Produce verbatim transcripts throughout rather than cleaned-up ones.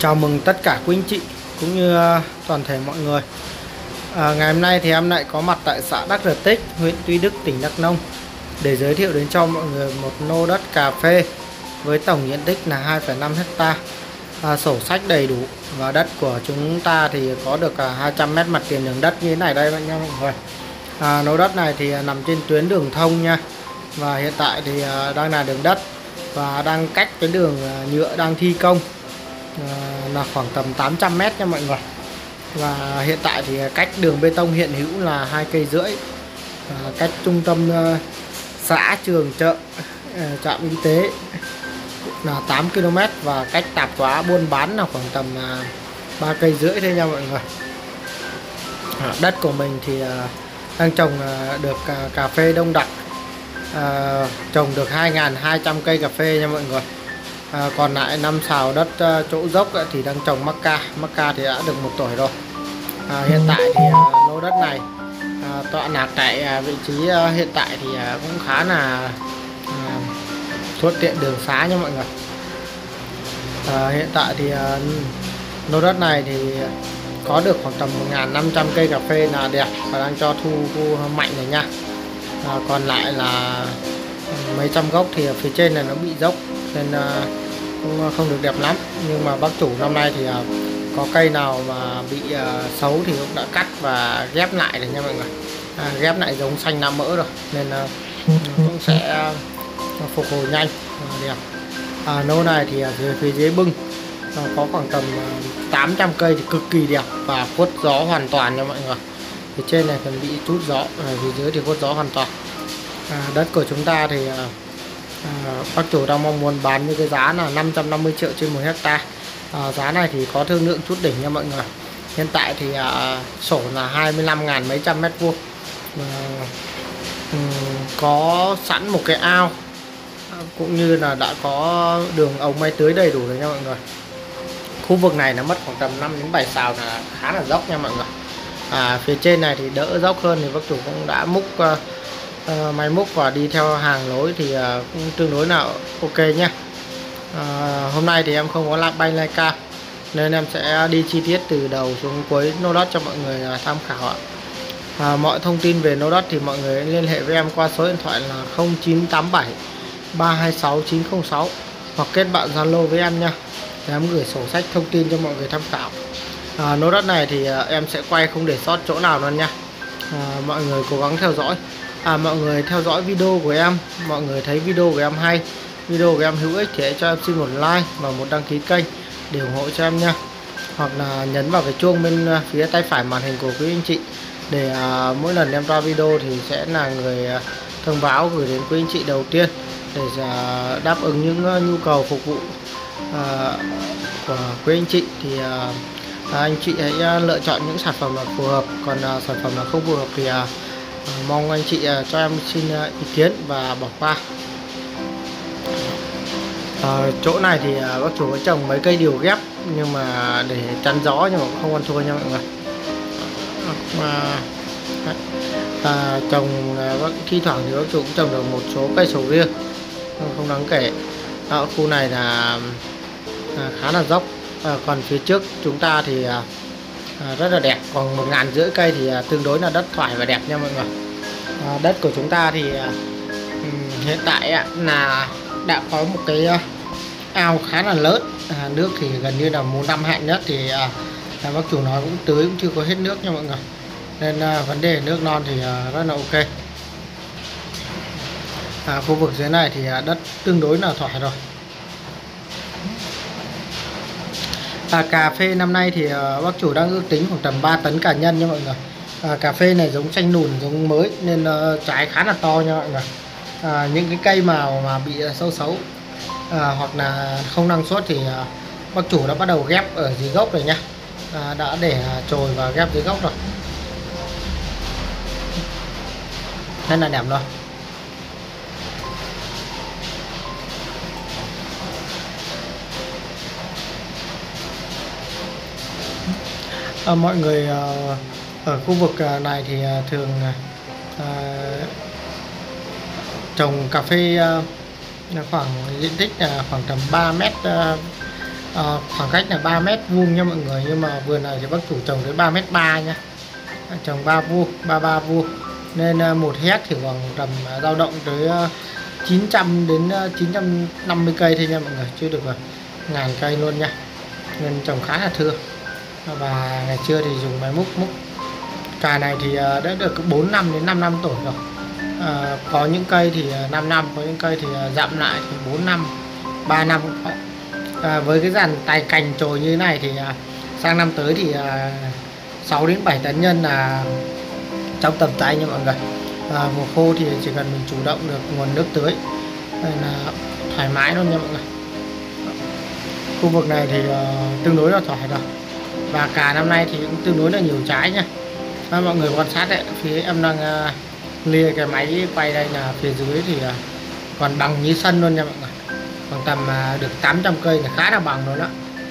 Chào mừng tất cả quý anh chị cũng như uh, toàn thể mọi người. à, Ngày hôm nay thì em lại có mặt tại xã Đắc Rờ Tích, huyện Tuy Đức, tỉnh Đắk Nông để giới thiệu đến cho mọi người một lô đất cà phê với tổng diện tích là hai phẩy năm héc-ta, à, sổ sách đầy đủ, và đất của chúng ta thì có được uh, hai trăm mét mặt tiền đường đất như thế này đây nha mọi người. à, Lô đất này thì uh, nằm trên tuyến đường thông nha, và hiện tại thì uh, đang là đường đất và đang cách cái đường uh, nhựa đang thi công À, là khoảng tầm tám trăm mét nha mọi người. Và hiện tại thì cách đường bê tông hiện hữu là hai cây rưỡi, à, cách trung tâm uh, xã, trường, chợ, uh, trạm y tế là tám ki lô mét, và cách tạp hóa buôn bán là khoảng tầm uh, ba cây rưỡi thôi nha mọi người. à, Đất của mình thì uh, đang trồng uh, được uh, cà phê đông đặc, uh, trồng được hai nghìn hai trăm cây cà phê nha mọi người. À, còn lại năm sào đất uh, chỗ dốc uh, thì đang trồng Macca. Macca thì đã được một tuổi rồi. à, Hiện tại thì uh, lô đất này uh, tọa lạc tại uh, vị trí uh, hiện tại thì uh, cũng khá là uh, thuận tiện đường xá nha mọi người. à, Hiện tại thì uh, lô đất này thì có được khoảng tầm một nghìn năm trăm cây cà phê là đẹp và đang cho thu, thu mạnh rồi nha. à, Còn lại là mấy trăm gốc thì ở phía trên này nó bị dốc nên uh, cũng không được đẹp lắm, nhưng mà bác chủ năm nay thì uh, có cây nào mà bị uh, xấu thì cũng đã cắt và ghép lại rồi nha mọi người. à, ghép lại giống xanh nam mỡ rồi nên uh, cũng sẽ uh, phục hồi nhanh và đẹp. à, Lô này thì uh, phía, phía dưới bưng uh, có khoảng tầm uh, tám trăm cây thì cực kỳ đẹp và khuất gió hoàn toàn nha mọi người. Phía trên này còn bị chút gió, ở phía dưới thì khuất gió hoàn toàn. à, Đất của chúng ta thì uh, À, bác chủ đang mong muốn bán với cái giá là năm trăm năm mươi triệu trên một hecta. à, Giá này thì có thương lượng chút đỉnh nha mọi người. Hiện tại thì à, sổ là hai mươi lăm ngàn mấy trăm mét vuông, à, um, có sẵn một cái ao, à, cũng như là đã có đường ống máy tưới đầy đủ rồi nha mọi người. Khu vực này nó mất khoảng tầm năm đến bảy sào là khá là dốc nha mọi người. à, Phía trên này thì đỡ dốc hơn thì bác chủ cũng đã múc uh, Uh, máy múc và đi theo hàng lối thì uh, cũng tương đối là ok nhé. uh, Hôm nay thì em không có làm bay lai cao nên em sẽ đi chi tiết từ đầu xuống cuối lô đất cho mọi người uh, tham khảo ạ. uh, Mọi thông tin về lô đất thì mọi người liên hệ với em qua số điện thoại là không chín tám bảy ba hai sáu chín không sáu hoặc kết bạn Zalo với em nha, để em gửi sổ sách thông tin cho mọi người tham khảo. uh, Lô đất này thì uh, em sẽ quay không để sót chỗ nào luôn nha. uh, Mọi người cố gắng theo dõi. À, mọi người theo dõi video của em, mọi người thấy video của em hay, video của em hữu ích thì hãy cho em xin một like và một đăng ký kênh để ủng hộ cho em nha. Hoặc là nhấn vào cái chuông bên phía tay phải màn hình của quý anh chị để à, mỗi lần em ra video thì sẽ là người à, thông báo gửi đến quý anh chị đầu tiên, để à, đáp ứng những à, nhu cầu phục vụ à, của quý anh chị. Thì à, anh chị hãy à, lựa chọn những sản phẩm là phù hợp, còn à, sản phẩm là không phù hợp thì à, À, mong anh chị uh, cho em xin uh, ý kiến và bỏ qua. à, Chỗ này thì uh, bác chủ có trồng mấy cây điều ghép nhưng mà để chắn gió, nhưng mà cũng không ăn thua nha mọi người. à, à, Trồng uh, thi thoảng thì bác chủ cũng trồng được một số cây sầu riêng, không đáng kể. à, Khu này là à, khá là dốc. à, Còn phía trước chúng ta thì uh, À, rất là đẹp, còn một ngàn rưỡi cây thì à, tương đối là đất thoải và đẹp nha mọi người. à, Đất của chúng ta thì à, um, hiện tại à, là đã có một cái à, ao khá là lớn. à, Nước thì gần như là một năm hạn nhất thì à, bác chủ nói cũng tưới cũng chưa có hết nước nha mọi người, nên à, vấn đề nước non thì à, rất là ok. à, Khu vực dưới này thì à, đất tương đối là thoải rồi. À, cà phê năm nay thì uh, bác chủ đang ước tính khoảng tầm ba tấn cả nhân nha mọi người. à, Cà phê này giống chanh lùn, giống mới nên uh, trái khá là to nha mọi người. à, Những cái cây màu mà bị uh, sâu xấu à, hoặc là không năng suất thì uh, bác chủ đã bắt đầu ghép ở dưới gốc rồi nha. à, Đã để uh, chồi và ghép dưới gốc rồi, nên là đẹp rồi. À, mọi người uh, ở khu vực uh, này thì uh, thường uh, trồng cà phê uh, khoảng diện tích uh, khoảng tầm ba mét uh, à, khoảng cách là ba mét vuông nha mọi người, nhưng mà vườn này thì bác chủ trồng tới ba mét ba nha, trồng ba vuông ba ba vuông nên uh, một héc thì khoảng tầm uh, dao động tới uh, chín trăm đến uh, chín trăm năm mươi cây thôi nha mọi người, chưa được uh, ngàn cây luôn nha, nên trồng khá là thưa. Và ngày xưa thì dùng máy múc múc cà này thì uh, đã được bốn năm đến năm năm tuổi rồi. À, có những cây thì năm năm, có những cây thì dặm lại thì bốn năm, ba năm cũng có. À, với cái dàn tài cành trồi như thế này thì à, sang năm tới thì à, sáu đến bảy tấn nhân là trong tầm tay nha mọi người. À, mùa khô thì chỉ cần mình chủ động được nguồn nước tưới nên là thoải mái luôn nha mọi người. Khu vực này thì uh, tương đối là thoải rồi, và cả năm nay thì cũng tương đối là nhiều trái nha. À, mọi người quan sát đấy, phía em đang uh, lia cái máy quay đây là phía dưới thì uh, còn bằng như sân luôn nha mọi người, khoảng tầm uh, được tám trăm cây là khá là bằng rồi đó.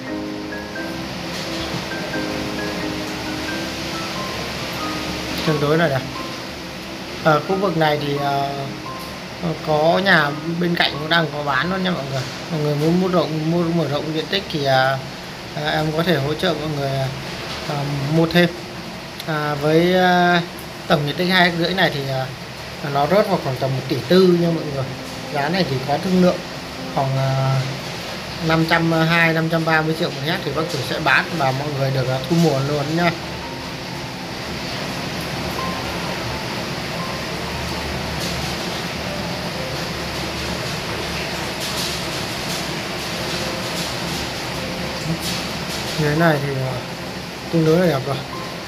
Tương đối là đẹp. Ở khu vực này thì uh, có nhà bên cạnh cũng đang có bán luôn nha mọi người. Mọi người muốn mua rộng mua mở rộng diện tích thì uh, uh, em có thể hỗ trợ mọi người uh, mua thêm. À, với uh, tổng diện tích hai rưỡi này thì uh, nó rớt vào khoảng tầm một tỷ tư nha mọi người. Giá này thì có thương lượng khoảng uh, năm trăm hai mươi năm trăm ba mươi triệu một héc thì bác chủ sẽ bán và mọi người được uh, thu mua luôn nha. Như thế này thì uh, tương đối là đẹp rồi.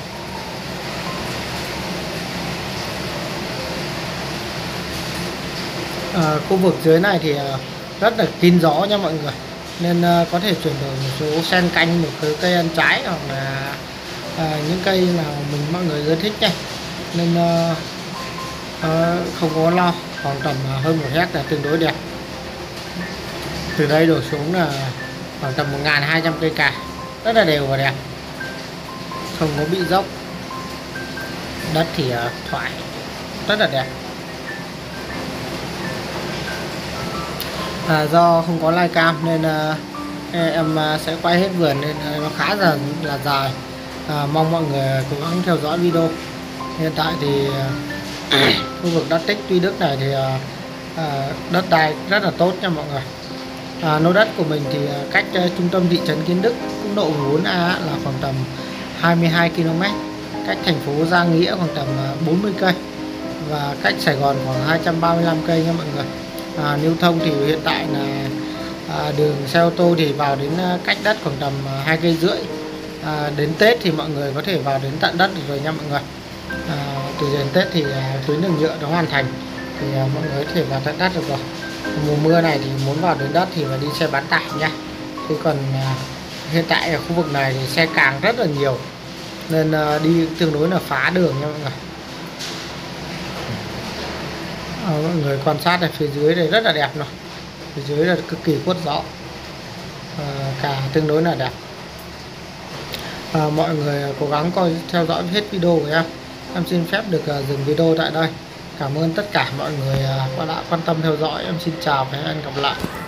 À, khu vực dưới này thì uh, rất là kín gió nha mọi người, nên uh, có thể chuyển đổi một số sen canh, một số cây ăn trái hoặc là uh, những cây nào mình mọi người ưa thích nha, nên uh, uh, không có lo. Khoảng tầm uh, hơn một héc là tương đối đẹp. Từ đây đổ xuống là khoảng tầm một nghìn hai trăm cây cà, rất là đều và đẹp, không có bị dốc. Đất thì uh, thoải, rất là đẹp. À, do không có live cam nên uh, em uh, sẽ quay hết vườn nên uh, nó khá là là dài. À, mong mọi người cố gắng theo dõi video. Hiện tại thì uh, khu vực đất tích Tuy Đức này thì uh, uh, đất đai rất là tốt nha mọi người. À, lô đất của mình thì uh, cách uh, trung tâm thị trấn Kiến Đức quốc lộ bốn A là khoảng tầm hai mươi hai ki lô mét, cách thành phố Gia Nghĩa khoảng tầm uh, bốn mươi cây, và cách Sài Gòn khoảng hai trăm ba mươi lăm cây nha mọi người. À, lưu thông thì hiện tại là à, đường xe ô tô thì vào đến à, cách đất khoảng tầm à, hai cây rưỡi. À, đến Tết thì mọi người có thể vào đến tận đất rồi nha mọi người. À, từ đến Tết thì à, tuyến đường nhựa nó hoàn thành thì à, mọi người có thể vào tận đất được rồi. Mùa mưa này thì muốn vào đến đất thì phải đi xe bán tải nha. Thế còn à, hiện tại ở khu vực này thì xe càng rất là nhiều nên à, đi tương đối là phá đường nha mọi người. À, mọi người quan sát ở phía dưới này rất là đẹp rồi, phía dưới là cực kỳ quất gió, à, cả tương đối là đẹp. À, mọi người cố gắng coi theo dõi hết video của em. Em xin phép được uh, dừng video tại đây. Cảm ơn tất cả mọi người uh, đã quan tâm theo dõi. Em xin chào và hẹn gặp lại.